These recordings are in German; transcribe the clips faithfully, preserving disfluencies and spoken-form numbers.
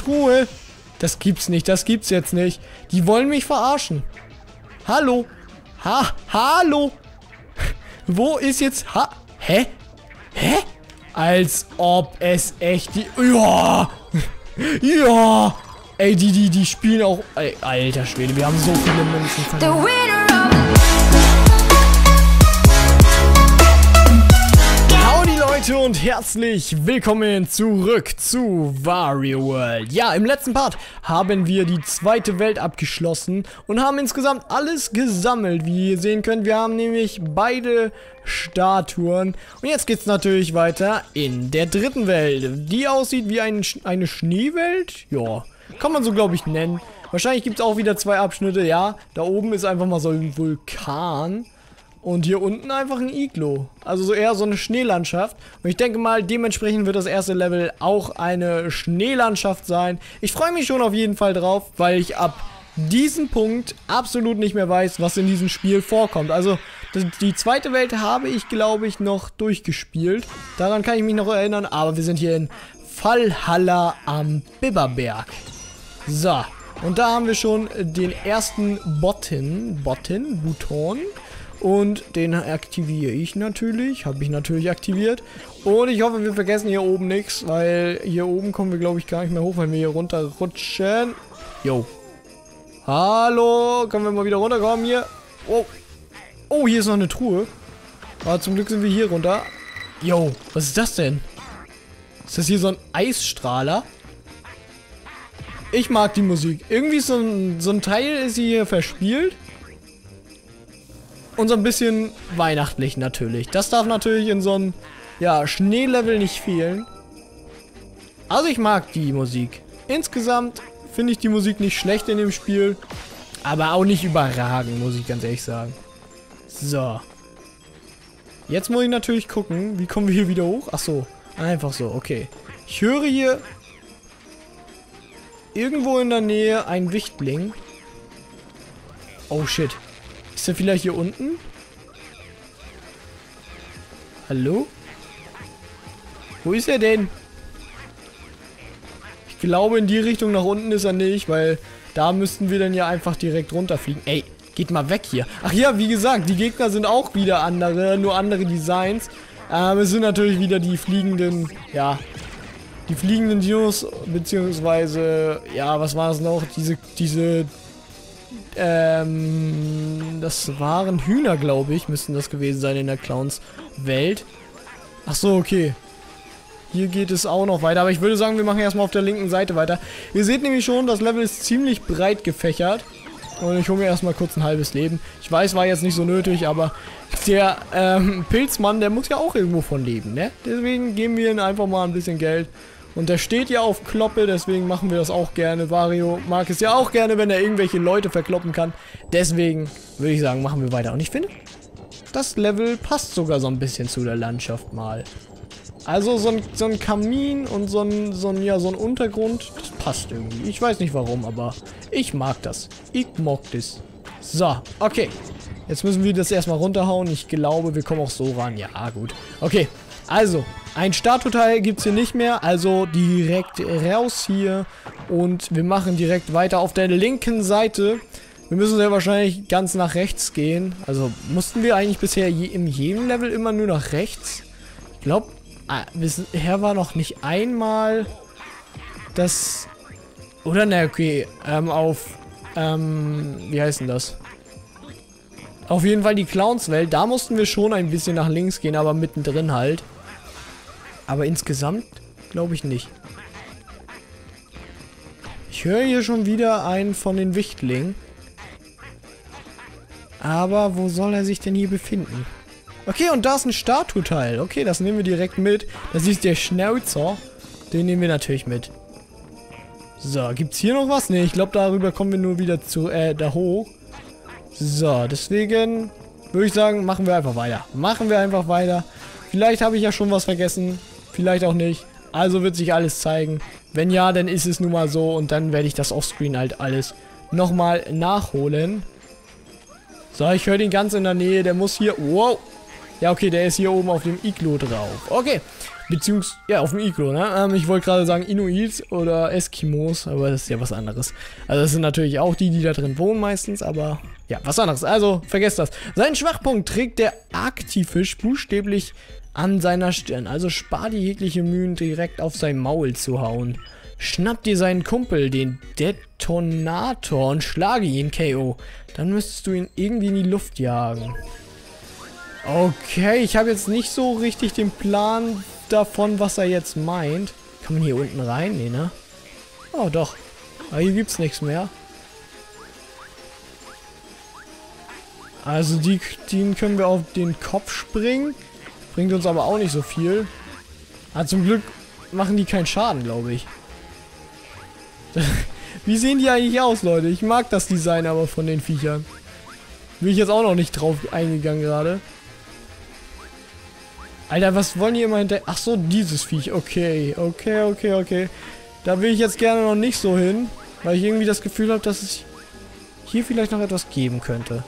Truhe. Das gibt's nicht, das gibt's jetzt nicht. Die wollen mich verarschen. Hallo? Ha, hallo? Wo ist jetzt... Ha, hä? Hä? Als ob es echt die... Ja! Ja! Ey, die, die, die spielen auch... Ey, alter Schwede, wir haben so viele Münzen verloren. Howdy Leute und herzlich willkommen zurück zu Wario World. Ja, im letzten Part haben wir die zweite Welt abgeschlossen und haben insgesamt alles gesammelt. Wie ihr sehen könnt, wir haben nämlich beide Statuen. Und jetzt geht's natürlich weiter in der dritten Welt, die aussieht wie ein, eine Schneewelt. Ja, kann man so, glaube ich, nennen. Wahrscheinlich gibt es auch wieder zwei Abschnitte. Ja, da oben ist einfach mal so ein Vulkan. Und hier unten einfach ein Iglo. Also so eher so eine Schneelandschaft. Und ich denke mal, dementsprechend wird das erste Level auch eine Schneelandschaft sein. Ich freue mich schon auf jeden Fall drauf, weil ich ab diesem Punkt absolut nicht mehr weiß, was in diesem Spiel vorkommt. Also die zweite Welt habe ich, glaube ich, noch durchgespielt. Daran kann ich mich noch erinnern. Aber wir sind hier in Valhalla am Biberberg. So. Und da haben wir schon den ersten Button. Button? Button. Und den aktiviere ich natürlich. Habe ich natürlich aktiviert. Und ich hoffe, wir vergessen hier oben nichts. Weil hier oben kommen wir, glaube ich, gar nicht mehr hoch, wenn wir hier runterrutschen. Jo. Hallo. Können wir mal wieder runterkommen hier? Oh. Oh, hier ist noch eine Truhe. Aber zum Glück sind wir hier runter. Jo. Was ist das denn? Ist das hier so ein Eisstrahler? Ich mag die Musik. Irgendwie so ein, so ein Teil ist hier verspielt. Und so ein bisschen weihnachtlich natürlich. Das darf natürlich in so einem, ja, Schneelevel nicht fehlen. Also ich mag die Musik. Insgesamt finde ich die Musik nicht schlecht in dem Spiel. Aber auch nicht überragend, muss ich ganz ehrlich sagen. So. Jetzt muss ich natürlich gucken, wie kommen wir hier wieder hoch? Ach so, einfach so, okay. Ich höre hier irgendwo in der Nähe einen Wichtling. Oh shit. Ist er vielleicht hier unten? Hallo? Wo ist er denn? Ich glaube, in die Richtung nach unten ist er nicht, weil da müssten wir dann ja einfach direkt runterfliegen. Ey, geht mal weg hier. Ach ja, wie gesagt, die Gegner sind auch wieder andere, nur andere Designs. Ähm, es sind natürlich wieder die fliegenden, ja, die fliegenden Dinos, beziehungsweise, ja, was war es noch? Diese, diese, ähm, das waren Hühner, glaube ich, müssten das gewesen sein in der Clowns-Welt. Ach so, okay. Hier geht es auch noch weiter, aber ich würde sagen, wir machen erstmal auf der linken Seite weiter. Ihr seht nämlich schon, das Level ist ziemlich breit gefächert. Und ich hole mir erstmal kurz ein halbes Leben. Ich weiß, war jetzt nicht so nötig, aber der ähm, Pilzmann, der muss ja auch irgendwo von leben, ne? Deswegen geben wir ihm einfach mal ein bisschen Geld. Und der steht ja auf Kloppe, deswegen machen wir das auch gerne. Wario mag es ja auch gerne, wenn er irgendwelche Leute verkloppen kann. Deswegen würde ich sagen, machen wir weiter. Und ich finde, das Level passt sogar so ein bisschen zu der Landschaft mal. Also so ein, so ein Kamin und so ein, so ein, ja, so ein Untergrund, das passt irgendwie. Ich weiß nicht warum, aber ich mag das. Ich mag das. So, okay. Jetzt müssen wir das erstmal runterhauen. Ich glaube, wir kommen auch so ran. Ja, gut. Okay, also, ein Statuteil gibt es hier nicht mehr. Also direkt raus hier. Und wir machen direkt weiter auf der linken Seite. Wir müssen sehr wahrscheinlich ganz nach rechts gehen. Also mussten wir eigentlich bisher je, in jedem Level immer nur nach rechts? Ich glaube... Ah, bisher war noch nicht einmal das... Oder ne, okay, ähm, auf, ähm, wie heißt denn das? Auf jeden Fall die Clowns-Welt, da mussten wir schon ein bisschen nach links gehen, aber mittendrin halt. Aber insgesamt glaube ich nicht. Ich höre hier schon wieder einen von den Wichtlingen. Aber wo soll er sich denn hier befinden? Okay, und da ist ein Statueteil. Okay, das nehmen wir direkt mit. Das ist der Schnauzer. Den nehmen wir natürlich mit. So, gibt's hier noch was? Ne, ich glaube, darüber kommen wir nur wieder zu, äh, da hoch. So, deswegen würde ich sagen, machen wir einfach weiter. Machen wir einfach weiter. Vielleicht habe ich ja schon was vergessen. Vielleicht auch nicht. Also wird sich alles zeigen. Wenn ja, dann ist es nun mal so. Und dann werde ich das offscreen halt alles nochmal nachholen. So, ich höre den ganz in der Nähe. Der muss hier... Wow! Ja, okay, der ist hier oben auf dem Iglo drauf. Okay, Beziehungsweise, ja, auf dem Iglo, ne? Ähm, ich wollte gerade sagen Inuits oder Eskimos, aber das ist ja was anderes. Also das sind natürlich auch die, die da drin wohnen meistens, aber ja, was anderes. Also, vergesst das. Seinen Schwachpunkt trägt der Arktifisch buchstäblich an seiner Stirn. Also spar dir jegliche Mühen, direkt auf sein Maul zu hauen. Schnapp dir seinen Kumpel, den Detonator, und schlage ihn K O. Dann müsstest du ihn irgendwie in die Luft jagen. Okay, ich habe jetzt nicht so richtig den Plan davon, was er jetzt meint. Kann man hier unten rein? Nee, ne? Oh, doch. Aber hier gibt's nichts mehr. Also die, den können wir auf den Kopf springen. Bringt uns aber auch nicht so viel. Aber zum Glück machen die keinen Schaden, glaube ich. Wie sehen die eigentlich aus, Leute? Ich mag das Design aber von den Viechern. Bin ich jetzt auch noch nicht drauf eingegangen gerade. Alter, was wollen die immer hinter... Ach so, dieses Viech. Okay, okay, okay, okay. Da will ich jetzt gerne noch nicht so hin. Weil ich irgendwie das Gefühl habe, dass es hier vielleicht noch etwas geben könnte.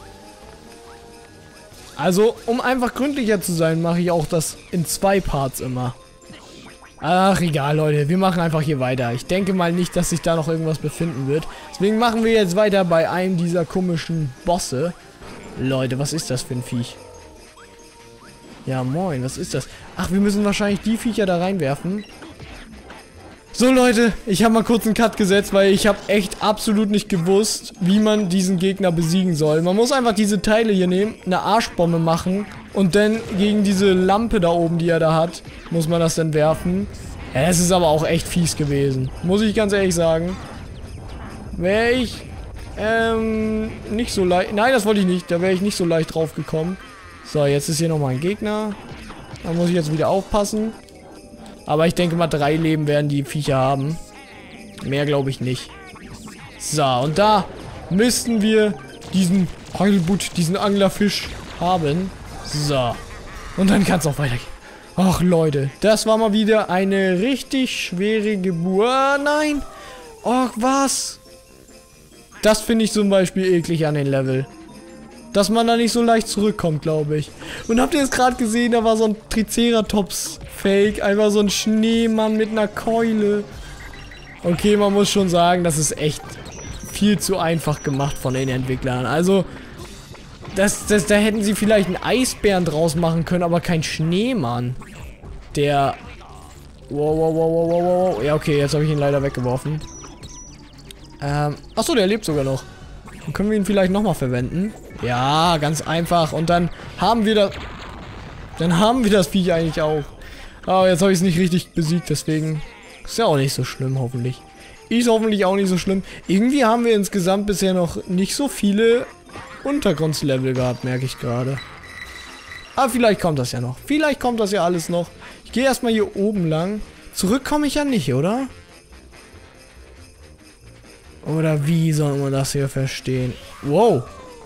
Also, um einfach gründlicher zu sein, mache ich auch das in zwei Parts immer. Ach, egal, Leute. Wir machen einfach hier weiter. Ich denke mal nicht, dass sich da noch irgendwas befinden wird. Deswegen machen wir jetzt weiter bei einem dieser komischen Bosse. Leute, was ist das für ein Viech? Ja, moin, was ist das? Ach, wir müssen wahrscheinlich die Viecher da reinwerfen. So, Leute, ich habe mal kurz einen Cut gesetzt, weil ich habe echt absolut nicht gewusst, wie man diesen Gegner besiegen soll. Man muss einfach diese Teile hier nehmen, eine Arschbombe machen und dann gegen diese Lampe da oben, die er da hat, muss man das dann werfen. Ja, es ist aber auch echt fies gewesen, muss ich ganz ehrlich sagen. Wäre ich ähm, nicht so leicht... Nein, das wollte ich nicht, da wäre ich nicht so leicht drauf gekommen. So, jetzt ist hier nochmal ein Gegner. Da muss ich jetzt wieder aufpassen. Aber ich denke mal, drei Leben werden die Viecher haben. Mehr glaube ich nicht. So, und da müssten wir diesen Heulbutt, diesen Anglerfisch haben. So. Und dann kann es auch weitergehen. Ach, Leute. Das war mal wieder eine richtig schwere Geburt. Ah, nein. Ach, was? Das finde ich zum Beispiel eklig an den Level. Dass man da nicht so leicht zurückkommt, glaube ich. Und habt ihr es gerade gesehen? Da war so ein Triceratops-Fake. Einfach so ein Schneemann mit einer Keule. Okay, man muss schon sagen, das ist echt viel zu einfach gemacht von den Entwicklern. Also, das, das, da hätten sie vielleicht einen Eisbären draus machen können, aber kein Schneemann. Der... Wow, wow, wow, wow, wow, wow. Ja, okay, jetzt habe ich ihn leider weggeworfen. Ähm, achso, der lebt sogar noch. Dann können wir ihn vielleicht nochmal verwenden. Ja, ganz einfach. Und dann haben wir das... Dann haben wir das Viech eigentlich auch. Aber jetzt habe ich es nicht richtig besiegt, deswegen... Ist ja auch nicht so schlimm, hoffentlich. Ist hoffentlich auch nicht so schlimm. Irgendwie haben wir insgesamt bisher noch nicht so viele Untergrundslevel gehabt, merke ich gerade. Aber vielleicht kommt das ja noch. Vielleicht kommt das ja alles noch. Ich gehe erstmal hier oben lang. Zurück komme ich ja nicht, oder? Oder wie soll man das hier verstehen? Wow.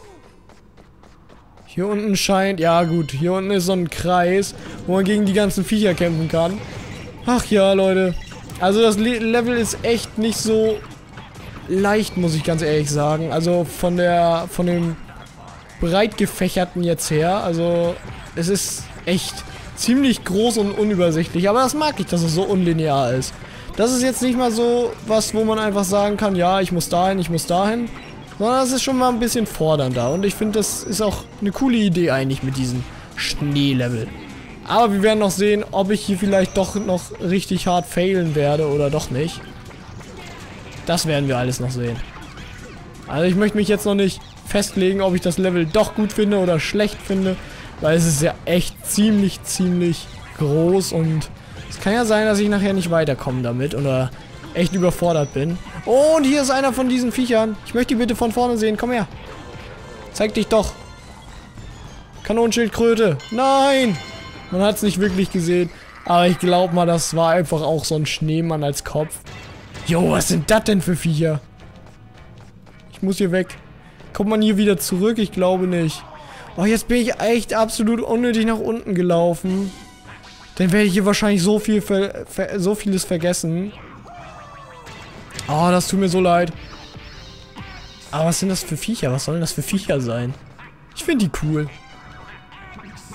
Hier unten scheint... Ja gut, hier unten ist so ein Kreis, wo man gegen die ganzen Viecher kämpfen kann. Ach ja, Leute. Also das Le Level ist echt nicht so leicht, muss ich ganz ehrlich sagen. Also von der... von dem breit gefächerten jetzt her. Also es ist echt ziemlich groß und unübersichtlich. Aber das mag ich, dass es so unlinear ist. Das ist jetzt nicht mal so was, wo man einfach sagen kann, ja, ich muss dahin, ich muss dahin. Sondern das ist schon mal ein bisschen fordernder. Und ich finde, das ist auch eine coole Idee eigentlich mit diesem Schneelevel. Aber wir werden noch sehen, ob ich hier vielleicht doch noch richtig hart failen werde oder doch nicht. Das werden wir alles noch sehen. Also ich möchte mich jetzt noch nicht festlegen, ob ich das Level doch gut finde oder schlecht finde. Weil es ist ja echt ziemlich, ziemlich groß und... Es kann ja sein, dass ich nachher nicht weiterkomme damit oder echt überfordert bin. Oh, und hier ist einer von diesen Viechern. Ich möchte die bitte von vorne sehen. Komm her. Zeig dich doch. Kanonenschildkröte. Nein! Man hat es nicht wirklich gesehen. Aber ich glaube mal, das war einfach auch so ein Schneemann als Kopf. Jo, was sind das denn für Viecher? Ich muss hier weg. Kommt man hier wieder zurück? Ich glaube nicht. Oh, jetzt bin ich echt absolut unnötig nach unten gelaufen. Dann werde ich hier wahrscheinlich so viel ver ver so vieles vergessen. Oh, das tut mir so leid. Aber was sind das für Viecher? Was sollen das für Viecher sein? Ich finde die cool.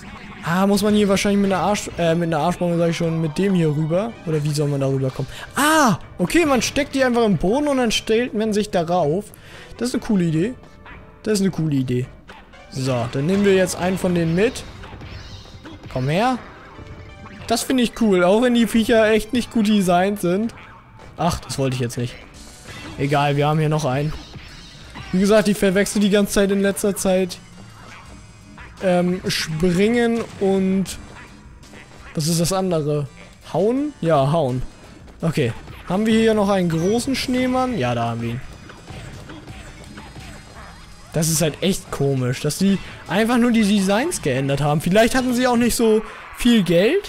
Ah, muss man hier wahrscheinlich mit einer Arsch... Äh, mit einer Arschbombe, sag ich schon, mit dem hier rüber? Oder wie soll man da rüberkommen? Ah! Okay, man steckt die einfach im Boden und dann stellt man sich darauf. Das ist eine coole Idee. Das ist eine coole Idee. So, dann nehmen wir jetzt einen von denen mit. Komm her. Das finde ich cool, auch wenn die Viecher echt nicht gut designt sind. Ach, das wollte ich jetzt nicht. Egal, wir haben hier noch einen. Wie gesagt, ich verwechsel die ganze Zeit in letzter Zeit. Ähm, springen und... Was ist das andere? Hauen? Ja, hauen. Okay. Haben wir hier noch einen großen Schneemann? Ja, da haben wir ihn. Das ist halt echt komisch, dass die einfach nur die Designs geändert haben. Vielleicht hatten sie auch nicht so viel Geld.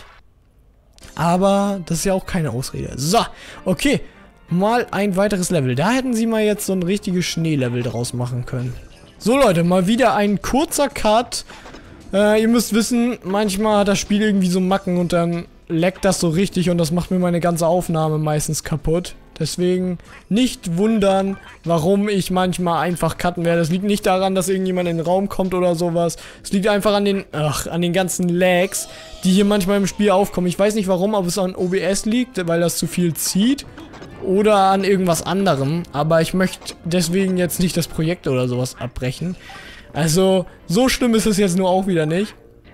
Aber das ist ja auch keine Ausrede. So, okay. Mal ein weiteres Level. Da hätten sie mal jetzt so ein richtiges Schneelevel draus machen können. So Leute, mal wieder ein kurzer Cut. Äh, ihr müsst wissen, manchmal hat das Spiel irgendwie so Macken und dann leckt das so richtig und das macht mir meine ganze Aufnahme meistens kaputt. Deswegen nicht wundern, warum ich manchmal einfach cutten werde. Das liegt nicht daran, dass irgendjemand in den Raum kommt oder sowas. Es liegt einfach an den, ach, an den ganzen Lags, die hier manchmal im Spiel aufkommen. Ich weiß nicht warum, ob es an O B S liegt, weil das zu viel zieht. Oder an irgendwas anderem. Aber ich möchte deswegen jetzt nicht das Projekt oder sowas abbrechen. Also, so schlimm ist es jetzt nur auch wieder nicht.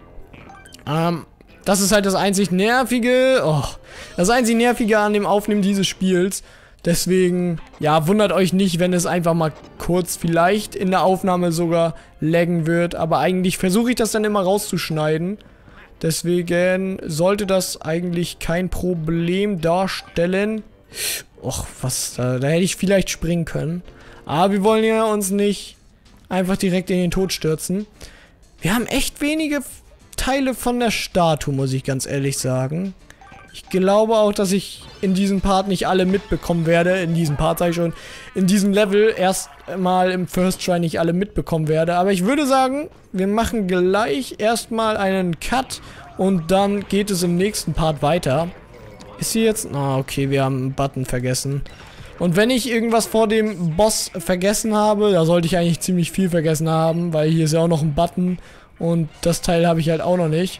Ähm... Das ist halt das einzig Nervige. Oh, das einzig Nervige an dem Aufnehmen dieses Spiels. Deswegen, ja, wundert euch nicht, wenn es einfach mal kurz vielleicht in der Aufnahme sogar laggen wird. Aber eigentlich versuche ich das dann immer rauszuschneiden. Deswegen sollte das eigentlich kein Problem darstellen. Och, was, da, da hätte ich vielleicht springen können. Aber wir wollen ja uns nicht einfach direkt in den Tod stürzen. Wir haben echt wenige Teile von der Statue, muss ich ganz ehrlich sagen. Ich glaube auch, dass ich in diesem Part nicht alle mitbekommen werde. In diesem Part sage ich schon. In diesem Level erst mal im First Try nicht alle mitbekommen werde. Aber ich würde sagen, wir machen gleich erstmal einen Cut. Und dann geht es im nächsten Part weiter. Ist hier jetzt... Ah, okay, wir haben einen Button vergessen. Und wenn ich irgendwas vor dem Boss vergessen habe, da sollte ich eigentlich ziemlich viel vergessen haben. Weil hier ist ja auch noch ein Button. Und das Teil habe ich halt auch noch nicht.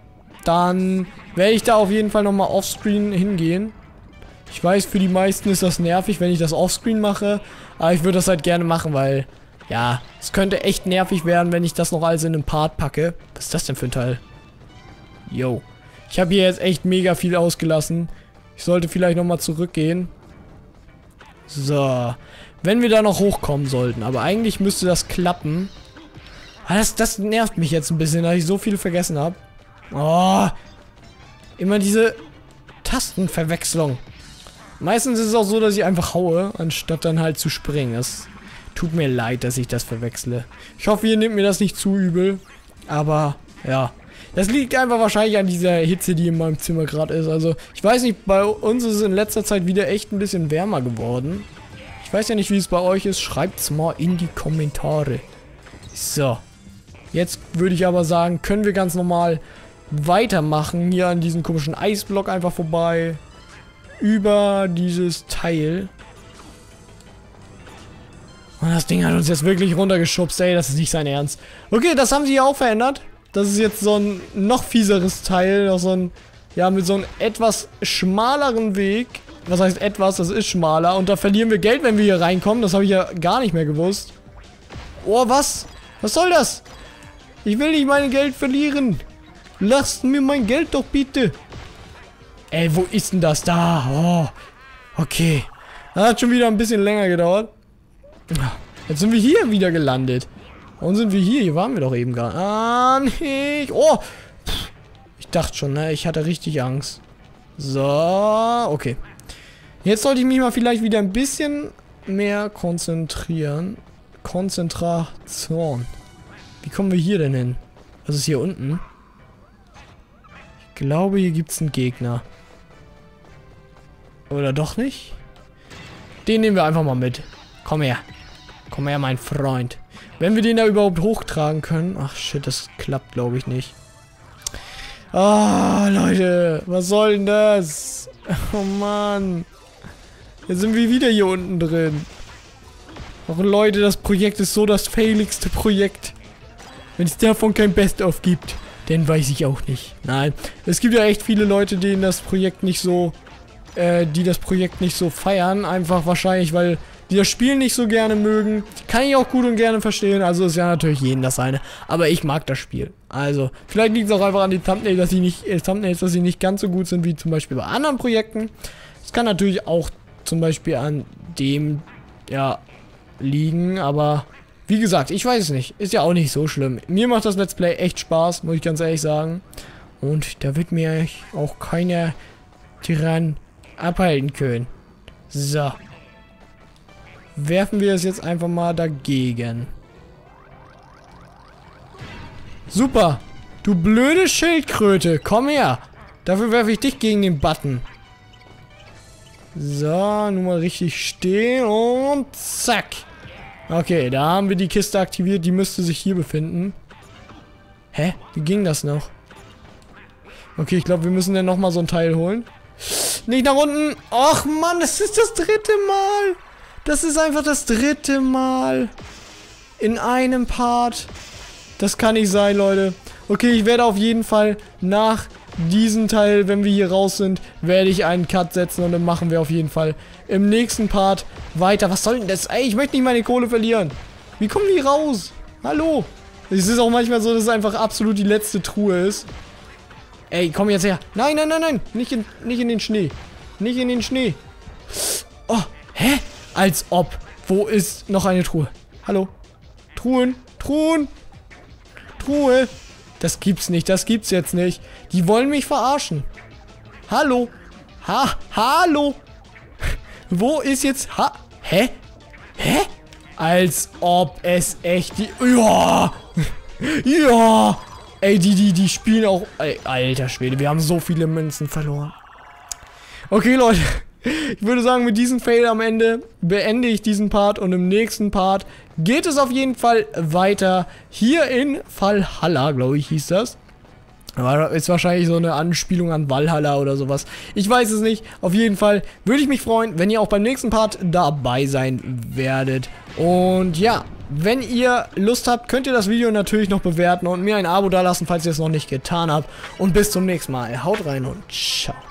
Dann werde ich da auf jeden Fall nochmal offscreen hingehen. Ich weiß, für die meisten ist das nervig, wenn ich das offscreen mache. Aber ich würde das halt gerne machen, weil... Ja, es könnte echt nervig werden, wenn ich das noch alles in einen Part packe. Was ist das denn für ein Teil? Yo. Ich habe hier jetzt echt mega viel ausgelassen. Ich sollte vielleicht nochmal zurückgehen. So. Wenn wir da noch hochkommen sollten. Aber eigentlich müsste das klappen. Das, das nervt mich jetzt ein bisschen, dass ich so viel vergessen habe. Oh, immer diese Tastenverwechslung. Meistens ist es auch so, dass ich einfach haue, anstatt dann halt zu springen. Es tut mir leid, dass ich das verwechsle. Ich hoffe, ihr nehmt mir das nicht zu übel. Aber, ja. Das liegt einfach wahrscheinlich an dieser Hitze, die in meinem Zimmer gerade ist. Also, ich weiß nicht, bei uns ist es in letzter Zeit wieder echt ein bisschen wärmer geworden. Ich weiß ja nicht, wie es bei euch ist. Schreibt's mal in die Kommentare. So. Jetzt würde ich aber sagen, können wir ganz normal weitermachen. Hier an diesem komischen Eisblock einfach vorbei. Über dieses Teil. Und das Ding hat uns jetzt wirklich runtergeschubst. Ey, das ist nicht sein Ernst. Okay, das haben sie ja auch verändert. Das ist jetzt so ein noch fieseres Teil. Noch so ein, ja, mit so einem etwas schmaleren Weg. Was heißt etwas? Das ist schmaler. Und da verlieren wir Geld, wenn wir hier reinkommen. Das habe ich ja gar nicht mehr gewusst. Oh, was? Was soll das? Ich will nicht mein Geld verlieren. Lasst mir mein Geld doch bitte. Ey, wo ist denn das? Da. Oh. Okay. Das hat schon wieder ein bisschen länger gedauert. Jetzt sind wir hier wieder gelandet. Warum sind wir hier? Hier waren wir doch eben gar nicht. Ah, nicht. Oh. Ich dachte schon, ne? Ich hatte richtig Angst. So. Okay. Jetzt sollte ich mich mal vielleicht wieder ein bisschen mehr konzentrieren. Konzentration. Wie kommen wir hier denn hin? Was ist hier unten? Ich glaube, hier gibt es einen Gegner. Oder doch nicht? Den nehmen wir einfach mal mit. Komm her. Komm her, mein Freund. Wenn wir den da überhaupt hochtragen können. Ach shit, das klappt, glaube ich, nicht. Ah, Leute. Was soll denn das? Oh Mann. Jetzt sind wir wieder hier unten drin. Ach Leute, das Projekt ist so das failigste Projekt. Wenn es davon kein Best-of gibt. Denn weiß ich auch nicht. Nein, es gibt ja echt viele Leute, denen das Projekt nicht so, äh, die das Projekt nicht so feiern. Einfach wahrscheinlich, weil die das Spiel nicht so gerne mögen. Kann ich auch gut und gerne verstehen. Also ist ja natürlich jeden das eine. Aber ich mag das Spiel. Also, vielleicht liegt es auch einfach an den Thumbnails, dass sie nicht, äh, Thumbnails, dass sie nicht ganz so gut sind wie zum Beispiel bei anderen Projekten. Es kann natürlich auch zum Beispiel an dem, ja, liegen. Aber, wie gesagt, ich weiß es nicht. Ist ja auch nicht so schlimm. Mir macht das Let's Play echt Spaß, muss ich ganz ehrlich sagen. Und da wird mir auch keiner Tyrann abhalten können. So. Werfen wir es jetzt einfach mal dagegen. Super. Du blöde Schildkröte. Komm her. Dafür werfe ich dich gegen den Button. So, nun mal richtig stehen und zack. Okay, da haben wir die Kiste aktiviert. Die müsste sich hier befinden. Hä? Wie ging das noch? Okay, ich glaube, wir müssen dann nochmal so ein Teil holen. Nicht nach unten. Och Mann, das ist das dritte Mal. Das ist einfach das dritte Mal in einem Part. Das kann nicht sein, Leute. Okay, ich werde auf jeden Fall nach diesem Teil, wenn wir hier raus sind, werde ich einen Cut setzen und dann machen wir auf jeden Fall im nächsten Part weiter. Was soll denn das? Ey, ich möchte nicht meine Kohle verlieren. Wie kommen die raus? Hallo? Es ist auch manchmal so, dass es einfach absolut die letzte Truhe ist. Ey, komm jetzt her. Nein, nein, nein, nein. Nicht in, nicht in den Schnee. Nicht in den Schnee. Oh, hä? Als ob. Wo ist noch eine Truhe? Hallo? Truhen? Truhen? Truhe? Das gibt's nicht. Das gibt's jetzt nicht. Die wollen mich verarschen. Hallo? Ha? Hallo? Wo ist jetzt... Ha? Hä? Hä? Als ob es echt die... Ja! Ja! Ey, die, die, die spielen auch... Ey, alter Schwede, wir haben so viele Münzen verloren. Okay, Leute. Ich würde sagen, mit diesem Fail am Ende beende ich diesen Part und im nächsten Part geht es auf jeden Fall weiter. Hier in Valhalla, glaube ich, hieß das. Aber ist wahrscheinlich so eine Anspielung an Valhalla oder sowas. Ich weiß es nicht. Auf jeden Fall würde ich mich freuen, wenn ihr auch beim nächsten Part dabei sein werdet. Und ja, wenn ihr Lust habt, könnt ihr das Video natürlich noch bewerten und mir ein Abo dalassen, falls ihr es noch nicht getan habt. Und bis zum nächsten Mal. Haut rein und ciao.